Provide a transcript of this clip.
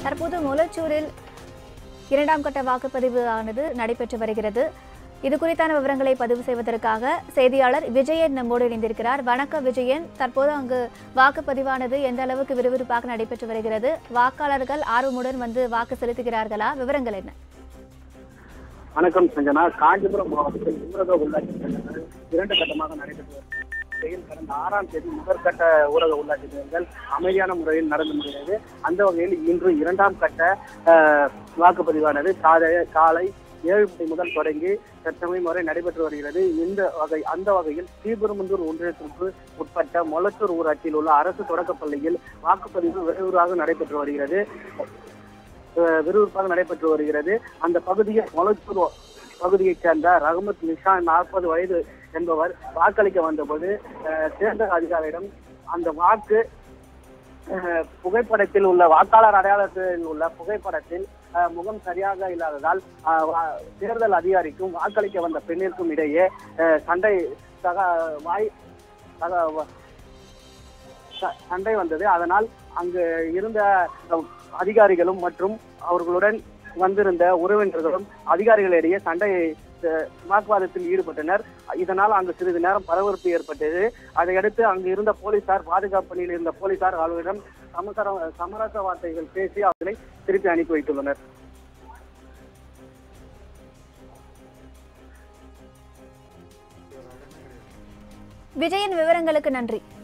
தற்போது மொலச்சூரில் இரண்டாம் கட்ட வாக்குப்பதிவு ஆனது நடைபெற்று வருகிறது. இது குறித்தான விவரங்களை பதிவு செய்வதற்காக செய்தியாளர் விஜயன் நம்மோடு இணைந்திருக்கிறார். வணக்கம் விஜயன். தற்போது அங்கு வாக்குப்பதிவானது எந்த அளவுக்கு விறுவிறுப்பாக நடைபெற்று வருகிறது? வாக்காளர்கள் ஆர்வமுடன் வந்து வாக்கு செலுத்துகிறார்களா? விவரங்கள் என்ன? வணக்கம் சஞ்சனா. காஞ்சிபுரம் மாவட்டத்தில் ஊரக உள்ளாட்சி தேர்தல்கள் 2 கட்டமாக நடைபெற்று கடந்த 6ஆம் தேதி முதற்கட்ட ஊரக உள்ளாட்சி தேர்தல் அமைதியான முறையில் நடந்து முடிகிறது. அந்த வகையில் இன்று 2ஆம் கட்ட வாக்குப்பதிவானது காலை 7 மணி முதல் தொடங்கி தற்சமயம் வரை நடைபெற்று வருகிறது. அந்த வகையில் ஸ்ரீபெரும்புதூர் ஒன்றியத்திற்கு உட்பட்ட மொலச்சூர் ஊராட்சியில் உள்ள அரசு தொடக்கப்பள்ளியில் வாக்குப்பதிவு விறுவிறுப்பாக நடைபெற்று வருகிறது. அந்த பகுதியில் மொலச்சூர் பகுதியைச் சேர்ந்த ரஹமத் நிஷான் 40 வயது என்பவர் வாக்களிக்க வந்தபோது தேர்தல் அதிகாரியிடம் அந்த வாக்கு புகைப்படத்தில் உள்ள வாக்காளர் அடையாளத்தில் உள்ள புகைப்படத்தில் முகம் சரியாக இல்லாததால் தேர்தல் அதிகாரிக்கும் வாக்களிக்க வந்த பெண்ணிற்கும் இடையே சண்டை வந்தது. அதனால் அங்கு இருந்த அதிகாரிகளும் மற்றும் அவர்களுடன் வந்திருந்த உறவினர்களும் அதிகாரிகளிடையே வாக்குவாதத்தில் ஈடுபட்டனர். இதனால் அங்கு சிறிது நேரம் பரபரப்பு ஏற்பட்டது. அதையடுத்து அங்கு இருந்த போலீசார், பாதுகாப்பு பணியில் இருந்த போலீசார் அவர்களிடம் சமரச வார்த்தைகள் பேசி அவர்களை திருப்பி அனுப்பி வைத்துள்ளனர். விஜயன், விவரங்களுக்கு நன்றி.